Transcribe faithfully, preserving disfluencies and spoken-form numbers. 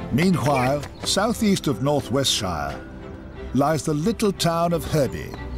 Meanwhile, southeast of North Westshire lies the little town of Herby.